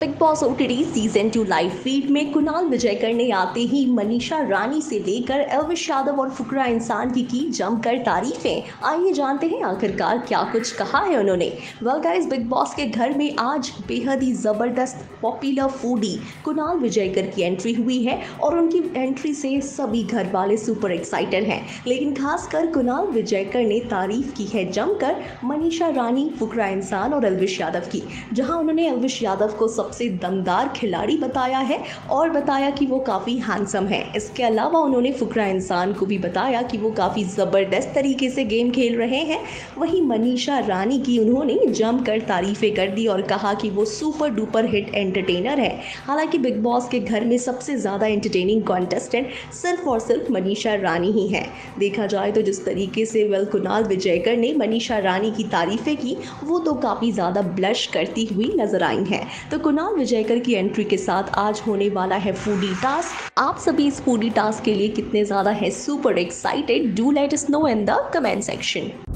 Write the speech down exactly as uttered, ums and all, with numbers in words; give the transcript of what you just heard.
Big Boss OTT season two live feed में कुणाल विजयकर ने आते ही मनीषा रानी से लेकर एल्विश यादव और फुकरा इंसान की की जमकर तारीफें। आइए जानते हैं आखिरकार क्या कुछ कहा है उन्होंने। वेल गाइस, बिग बॉस के घर में आज बेहद ही ज़बरदस्त पॉपुलर फूडी कुणाल विजयकर की एंट्री हुई है और उनकी एंट्री से सभी घर वाले सुपर एक्साइटेड हैं। लेकिन खासकर कुणाल विजयकर ने तारीफ की है जमकर मनीषा रानी, फुकरा इंसान और एल्विश यादव की, जहां उन्होंने एल्विश यादव को सबसे दमदार खिलाड़ी बताया है और बताया कि वो काफ़ी हैंडसम है। इसके अलावा उन्होंने फुकरा इंसान को भी बताया कि वो काफ़ी ज़बरदस्त तरीके से गेम खेल रहे हैं। वहीं मनीषा रानी की उन्होंने जमकर तारीफ़ें कर दी और कहा कि वो सुपर डुपर हिट एंटरटेनर है। हालांकि बिग बॉस के घर में सबसे ज़्यादा एंटरटेनिंग कॉन्टेस्टेंट सिर्फ और सिर्फ मनीषा रानी ही है। देखा जाए तो जिस तरीके से वेल कुणाल विजयकर ने मनीषा रानी की तारीफ़ें की, वो तो काफ़ी ज़्यादा ब्लश करती हुई नजर आई हैं। तो कुणाल विजयकर की एंट्री के साथ आज होने वाला है फूडी टास्क। आप सभी इस फूडी टास्क के लिए कितने ज़्यादा है super excited? Do let us know in the comment section.